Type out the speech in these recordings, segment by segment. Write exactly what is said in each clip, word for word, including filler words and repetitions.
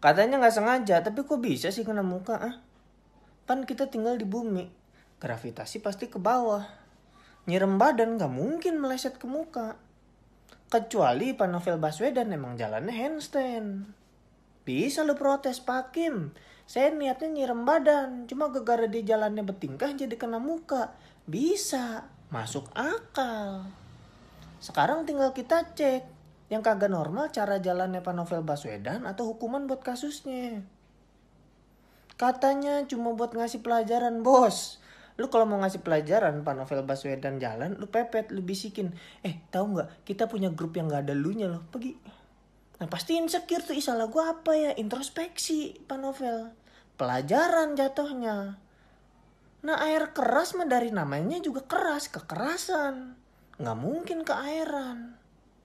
Katanya nggak sengaja, tapi kok bisa sih kena muka? Ah? Kan kita tinggal di bumi, gravitasi pasti ke bawah. Nyirem badan nggak mungkin meleset ke muka. Kecuali Pak Novel Baswedan emang jalannya handstand. Bisa lu protes, Pak Kim. Saya niatnya nyirem badan, cuma gara-gara dia jalannya bertingkah jadi kena muka. Bisa, masuk akal. Sekarang tinggal kita cek. Yang kagak normal cara jalannya Pak Novel Baswedan atau hukuman buat kasusnya. Katanya cuma buat ngasih pelajaran, bos. Lu kalau mau ngasih pelajaran Pak Novel Baswedan jalan, lu pepet, lu bisikin. Eh, tahu nggak? Kita punya grup yang nggak ada lunya loh. Pergi. Nah pasti insecure tuh, salah gue apa ya? Introspeksi Pak Novel. Pelajaran jatuhnya. Nah air keras mah dari namanya juga keras, kekerasan. Nggak mungkin keairan.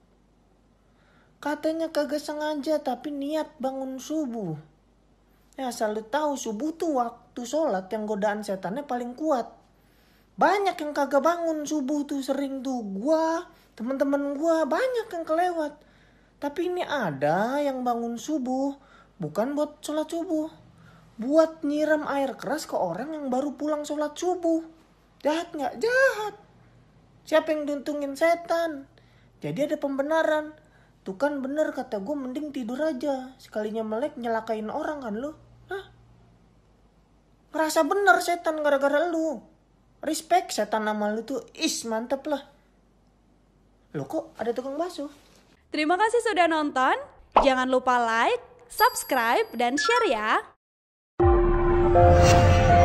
Katanya kagak sengaja tapi niat bangun subuh. Ya asal lu tahu subuh tuh waktu sholat yang godaan setannya paling kuat. Banyak yang kagak bangun subuh tuh sering tuh. Gua, temen-temen gua banyak yang kelewat. Tapi ini ada yang bangun subuh bukan buat sholat subuh. Buat nyiram air keras ke orang yang baru pulang sholat subuh. Jahat gak? Jahat. Siapa yang diuntungin? Setan. Jadi ada pembenaran. Tuh kan bener kata gue, mending tidur aja. Sekalinya melek nyelakain orang kan lu. Hah? Ngerasa bener setan gara-gara lu. Respect setan nama lu tuh. Is mantep lah. Loh kok ada tukang bakso? Terima kasih sudah nonton. Jangan lupa like, subscribe, dan share ya.